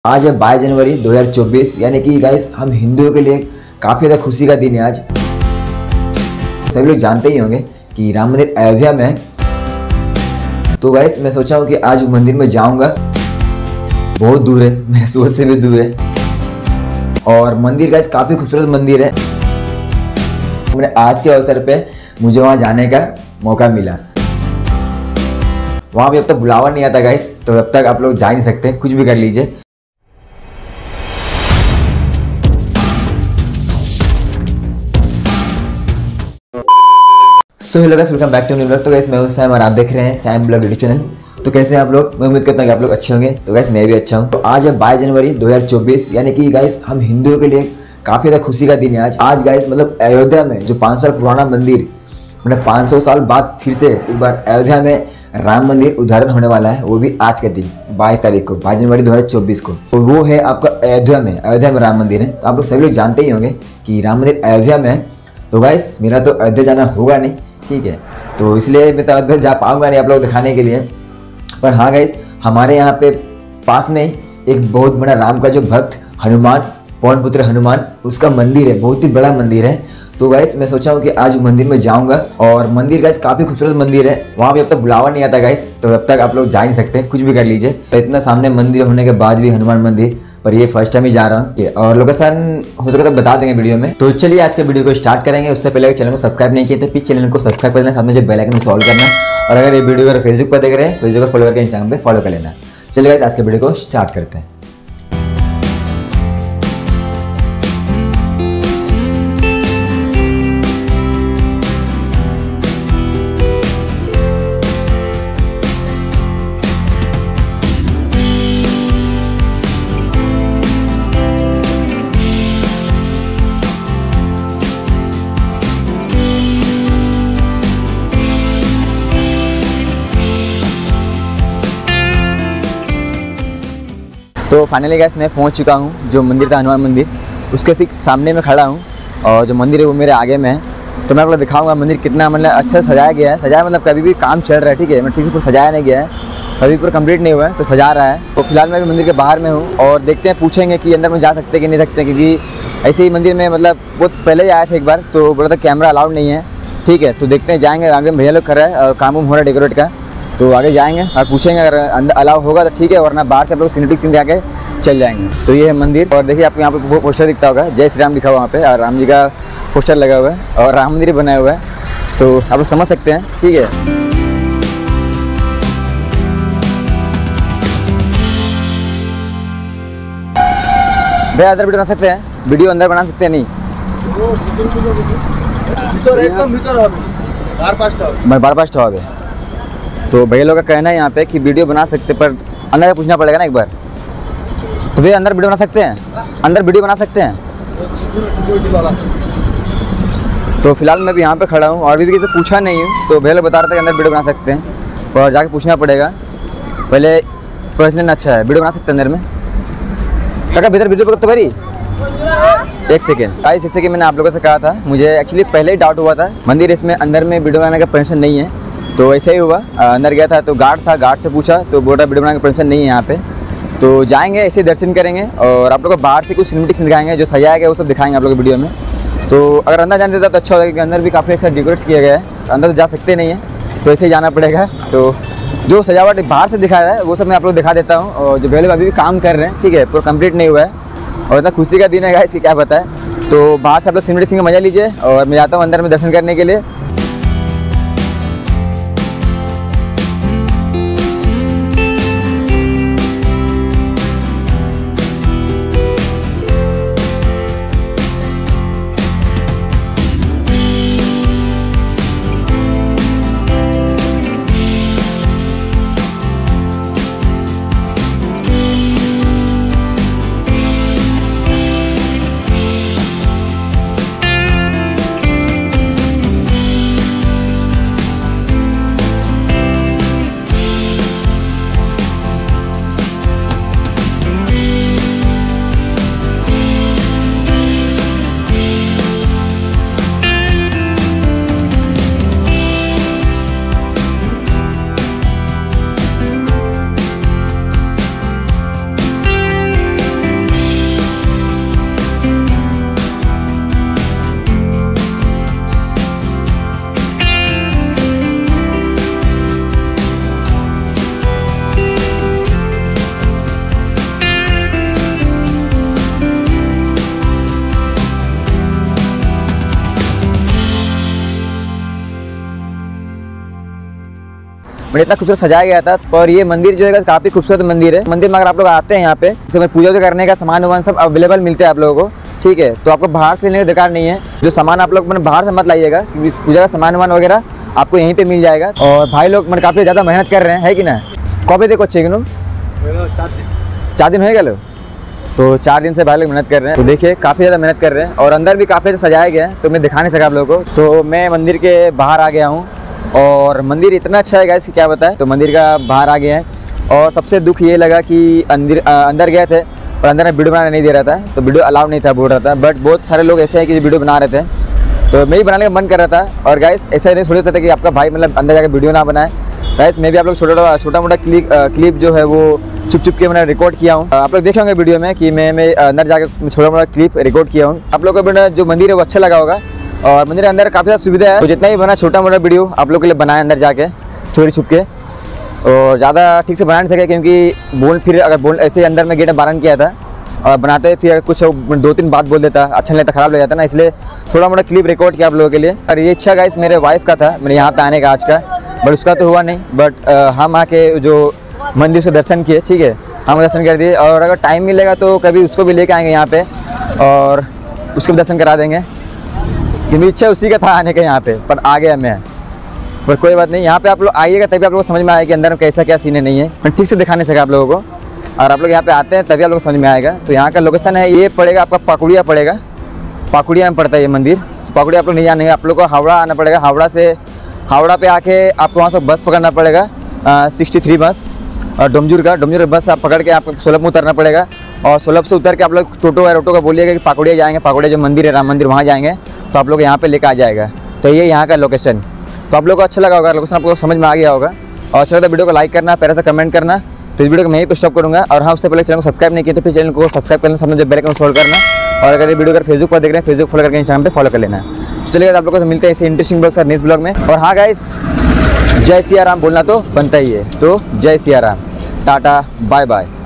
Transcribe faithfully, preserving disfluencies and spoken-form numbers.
आज है बाईस जनवरी दो हज़ार चौबीस, यानी कि गाइस हम हिंदुओं के लिए काफ़ी ज़्यादा खुशी का दिन है आज। सभी लोग जानते ही होंगे कि राम मंदिर अयोध्या में है। तो गाइस मैं सोचा हूँ कि आज मंदिर में जाऊँगा। बहुत दूर है, मेरे सोच से भी दूर है, और मंदिर गाइस काफ़ी खूबसूरत मंदिर है। मैंने आज के अवसर पे मुझे वहाँ जाने का मौका मिला। वहाँ भी अब तक बुलावा नहीं आता गाइस, तो अब तक आप लोग जा नहीं सकते, कुछ भी कर लीजिए। So hello guys, welcome back to new blog. तो गाइस मैं हूं सैम और आप देख रहे हैं सैम ब्लॉग यूट्यूब चैनल। तो कैसे हैं आप लोग? मैं उम्मीद करता हूं कि आप लोग अच्छे होंगे। तो गाइस मैं भी अच्छा हूं। तो आज है बाईस जनवरी दो हज़ार चौबीस, यानी कि गाइस हम हिंदुओं के लिए काफ़ी ज़्यादा खुशी का दिन है आज। आज गाइस मतलब अयोध्या में जो पाँच साल पुराना मंदिर, मतलब पाँच सौ साल बाद फिर से एक बार अयोध्या में राम मंदिर उद्घाटन होने वाला है, वो भी आज के दिन बाईस तारीख को, बाईस जनवरी दो हज़ार चौबीस को। तो वो है आपका अयोध्या में, अयोध्या में राम मंदिर है। तो आप लोग सभी लोग जानते ही होंगे कि राम मंदिर अयोध्या में है। तो गाइस मेरा तो अयोध्या जाना होगा नहीं, ठीक है, तो इसलिए मैं तो अयोध्या जा पाऊंगा नहीं आप लोग दिखाने के लिए। पर हाँ गाइस, हमारे यहाँ पे पास में एक बहुत बड़ा राम का जो भक्त हनुमान, पवन पुत्र हनुमान, उसका मंदिर है, बहुत ही बड़ा मंदिर है। तो गाइस मैं सोचा हूँ कि आज मंदिर में जाऊँगा, और मंदिर गाइस काफ़ी खूबसूरत मंदिर है। वहाँ भी अब तक बुलावा नहीं आता गाइस, तो अब तक आप लोग जा नहीं सकते, कुछ भी कर लीजिए। तो इतना सामने मंदिर होने के बाद भी हनुमान मंदिर, पर ये फर्स्ट टाइम ही जा रहा हूँ, और लोकेशन हो सके तो बता देंगे वीडियो में। तो चलिए आज के वीडियो को स्टार्ट करेंगे। उससे पहले चैनल को सब्सक्राइब नहीं किया तो प्लीज चैनल को सब्सक्राइब कर लेना, साथ में जो बेल आइकन सॉल्व करना, और अगर ये वीडियो अगर फेसबुक पर देख रहे हैं फेसबुक पर फॉलो करके इंस्टाग्राम पे फॉलो कर लेना। चलिए गाइस आज के वीडियो को स्टार्ट करते हैं। तो फाइनली गाइस मैं पहुंच चुका हूं। जो मंदिर था हनुमान मंदिर, उसके ठीक सामने में खड़ा हूं, और जो मंदिर है वो मेरे आगे में है। तो मैं आपको दिखाऊंगा मंदिर कितना मतलब अच्छा सजाया गया है। सजाया मतलब कभी भी काम चल रहा है, ठीक है, मतलब ठीक से पूरा सजाया नहीं गया है, अभी पूरा कंप्लीट नहीं हुआ है, तो सजा रहा है। तो फिलहाल मैं भी मंदिर के बाहर में हूँ, और देखते हैं, पूछेंगे कि अंदर में जा सकते हैं कि नहीं सकते, क्योंकि ऐसे ही मंदिर में मतलब बहुत पहले ही आया था एक बार, तो बोला था कैमरा अलाउड नहीं है, ठीक है। तो देखते हैं, जाएँगे, आगे भैया लोग कर रहे हैं और काम वाम हो रहा है डेकोरेट का, तो आगे जाएंगे और पूछेंगे, अगर अंदर अलाउ होगा तो ठीक है, वरना बाहर से आप लोग सिनेटिक सीन आके चल जाएंगे। तो ये है मंदिर, और देखिए आपको यहाँ पे पोस्टर दिखता होगा, जय श्री राम लिखा हुआ वहाँ पे, और राम जी का पोस्टर लगा हुआ है, और राम मंदिर बनाया हुआ है, तो आप लोग समझ सकते हैं, ठीक है। भैया अंदर वीडियो बना सकते हैं? वीडियो अंदर बना सकते हैं? नहीं, बार पास ठहर है। तो भैया लोग का कहना है यहाँ पे कि वीडियो बना सकते, पर अंदर का पूछना पड़ेगा ना एक बार। तो भैया अंदर वीडियो बना सकते हैं? अंदर वीडियो बना सकते हैं? तो फिलहाल मैं भी यहाँ पे खड़ा हूँ, और भी किसी से पूछा नहीं हूँ, तो भैया लोग बता रहे थे कि अंदर वीडियो बना सकते हैं, और जाके पूछना पड़ेगा पहले। पर्सनल अच्छा है, वीडियो बना सकते हैं अंदर में। क्या भीतर वीडियो पकड़ते भाई? एक सेकेंड आई जैसे कि मैंने आप लोगों से कहा था, मुझे एक्चुअली पहले ही डाउट हुआ था मंदिर इसमें अंदर में वीडियो बनाने का परमिशन नहीं है। तो ऐसे ही हुआ, अंदर गया था तो गार्ड था, गार्ड से पूछा तो बोला वीडियो बनाने का परमिशन नहीं है यहाँ पे। तो जाएंगे, ऐसे दर्शन करेंगे, और आप लोग को बाहर से कुछ सिनेमैटिक्स दिखाएंगे, जो सजाया गया वो सब दिखाएंगे आप लोग वीडियो में। तो अगर अंदर जाने देता तो अच्छा होगा, क्योंकि अंदर भी काफ़ी अच्छा डेकोरेट किया गया है, अंदर तो जा सकते नहीं है, तो ऐसे ही जाना पड़ेगा। तो जो सजावट बाहर से दिखाया है वो सब मैं आप लोग दिखा देता हूँ, और जो पहले अभी भी काम कर रहे हैं, ठीक है, पूरा कंप्लीट नहीं हुआ है, और इतना खुशी का दिन है इसकी क्या पता है। तो बाहर से आप लोग सिनेमैटिक्स का मजा लीजिए, और मैं जाता हूँ अंदर में दर्शन करने के लिए। मैंने इतना खूबसूरत सजाया गया था। और ये मंदिर जो है काफ़ी खूबसूरत मंदिर है। मंदिर में अगर आप लोग आते हैं यहाँ पे, जैसे पूजा करने का सामान वामान सब अवेलेबल मिलते हैं आप लोगों को, ठीक है। तो आपको बाहर से लेने की दरकार नहीं है। जो सामान आप लोग मैंने बाहर से मत लाइएगा, क्योंकि पूजा का सामान वामान वगैरह आपको यहीं पे मिल जाएगा। और भाई लोग मैंने काफ़ी ज़्यादा मेहनत कर रहे हैं, है कि ना। कब देखो अच्छे चार दिन चार दिन हो गए लो, तो चार दिन से भाई लोग मेहनत कर रहे हैं। तो देखिए काफ़ी ज़्यादा मेहनत कर रहे हैं और अंदर भी काफ़ी ज़्यादा सजाया गया है, तो मैं दिखा नहीं सका आप लोगों को। तो मैं मंदिर के बाहर आ गया हूँ और मंदिर इतना अच्छा है गाइस कि क्या बताएं। तो मंदिर का बाहर आ गए हैं और सबसे दुख ये लगा कि अंदर अंदर गए थे और अंदर में वीडियो बनाने नहीं दे रहा था, तो वीडियो अलाउ नहीं था बोल रहा था। बट बहुत सारे लोग ऐसे हैं कि वीडियो बना रहे थे, तो मैं ही बनाने का मन कर रहा था। और गाइस ऐसा नहीं छोड़ सकता कि आपका भाई मतलब अंदर जाकर वीडियो ना बनाए। गाइस मैं भी आप लोग छोटा छोटा मोटा क्लिप क्लिप जो है वो चुप चुप के मैंने रिकॉर्ड किया हूँ। आप लोग देखेंगे वीडियो में कि मैं मैं अंदर जाकर छोटा मोटा क्लिप रिकॉर्ड किया हूँ। आप लोग को जो मंदिर है वो अच्छा लगा होगा और मंदिर के अंदर काफ़ी ज़्यादा सुविधा है। तो जितना ही बना छोटा मोटा वीडियो आप लोग के लिए बनाए अंदर जाके चोरी छुप के, और ज़्यादा ठीक से बना नहीं सके क्योंकि बोल फिर अगर बोल ऐसे अंदर में गेट बारन किया था और बनाते फिर कुछ दो तीन बात बोल देता, अच्छा नहीं लगता, ख़राब लग जाता ना, इसलिए थोड़ा मोटा क्लिप रिकॉर्ड किया आप लोगों के लिए। और ये इच्छा गाइस मेरे वाइफ का था मेरे यहाँ पे आने का आज का, बट उसका तो हुआ नहीं। बट हम आके जो मंदिर से दर्शन किए, ठीक है, हम दर्शन कर दिए। और अगर टाइम मिलेगा तो कभी उसको भी लेके आएंगे यहाँ पे और उसके भी दर्शन करा देंगे, क्योंकि इच्छा उसी का था आने का यहाँ पे, पर आ गया मैं। पर कोई बात नहीं, यहाँ पे आप लोग आइएगा तभी आप लोगों को समझ में आएगा कि अंदर में कैसा क्या सीन है नहीं है। मैं ठीक से दिखा नहीं सका आप लोगों को, और आप लोग यहाँ पे आते हैं तभी आप लोग को समझ में आएगा। तो यहाँ का लोकेशन है, ये पड़ेगा आपका पाकुड़िया पड़ेगा, पाकुड़िया में पड़ता है ये मंदिर। तो पाकुड़िया आप लोग नहीं जाने, आप लोग को हावड़ा आना पड़ेगा। हावड़ा से हावड़ा पे आके आपको वहाँ से बस पकड़ना पड़ेगा, सिक्सटी थ्री बस, और डोमजूर का डोमजूर बस आप पकड़ के आपको सोलभ में उतरना पड़ेगा। और सोलभ से उतर के आप लोग टोटो या ऑटो का बोलिएगा कि पाकुड़िया जाएंगे, पाकुड़िया जो मंदिर है राम मंदिर वहाँ जाएंगे, तो आप लोग यहाँ पे लेकर आ जाएगा। तो ये यहाँ का लोकेशन। तो आप लोग को अच्छा लगा होगा, लोकेशन आपको समझ में आ गया होगा। और अच्छा लगता है वीडियो को लाइक करना, प्यारा सा कमेंट करना। तो इस वीडियो को मैं यहीं पे स्टॉप करूँगा। और हाँ, उससे पहले चैनल को सब्सक्राइब नहीं किया तो फिर चैनल को सब्सक्राइब करना, सामने जो बेल आइकन सोल्ड करना। और अगर ये वीडियो अगर फेसबुक पर देख रहे हैं, फेसबुक फॉलो करके इंस्टाग्राम पे फॉलो कर लेना। तो चलिए आप लोगों से मिलते हैं ऐसे interesting blog sir next blog में। और हाँ गाइस, जय सिया राम बोलना तो बनता ही है, तो जय Siya Ram, tata bye bye.